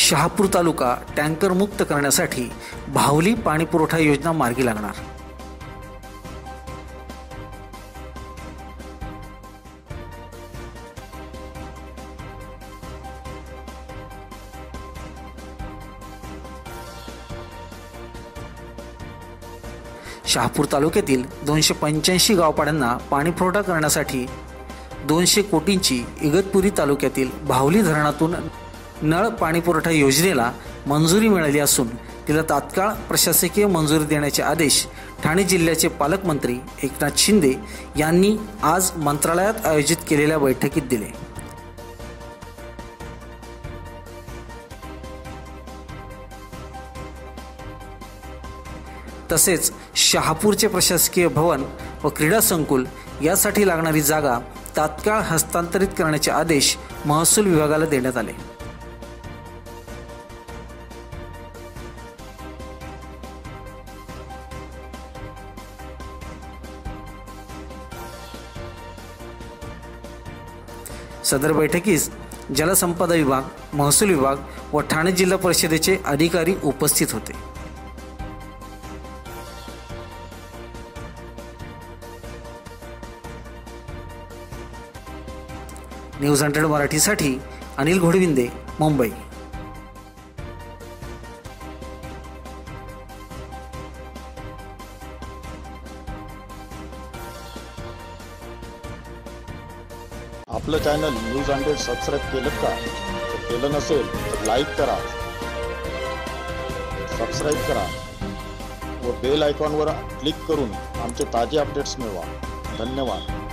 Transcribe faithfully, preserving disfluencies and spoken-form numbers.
शहापूर तालुका tanker मुक्त करण्यासाठी भावली पाणी पुरवठा योजना मार्गी लागणार। शहापूर तालुक्यातील दोनशे पंच्याऐंशी गावपाड्यांना पाणी पुरवठा करण्यासाठी दोनशे कोटींची इगतपुरी तालुक्यातील भावली धरणातून नळ पाणी पुरवठा योजनेला मंजुरी मिळाली असून तिला तात्काळ प्रशासकीय मंजुरी देण्याचे आदेश ठाणे जिल्ह्याचे पालकमंत्री एकनाथ शिंदे यांनी आज मंत्रालयात आयोजित केलेल्या बैठकीत दिले। तसेच शहापूरचे प्रशासकीय भवन व क्रीडा संकुल यासाठी लागणारी जागा तात्काळ हस्तांतरित करण्याचे आदेश महसूल विभागाला देण्यात आले। सदर बैठकीस जलसंपदा विभाग, महसूल विभाग व ठाणे जिल्हा परिषदेचे अधिकारी उपस्थित होते। न्यूज हंड्रेड मराठीसाठी अनिल घोडविंदे, मुंबई। आपलं चॅनल न्यूज हंड्रेड सबस्क्राईब केलं का? जर केलं नसेल तर लाईक करा, सबस्क्राईब करा व बेल आयकॉनवर क्लिक करून आमचे ताजे अपडेट्स मिळवा। धन्यवाद।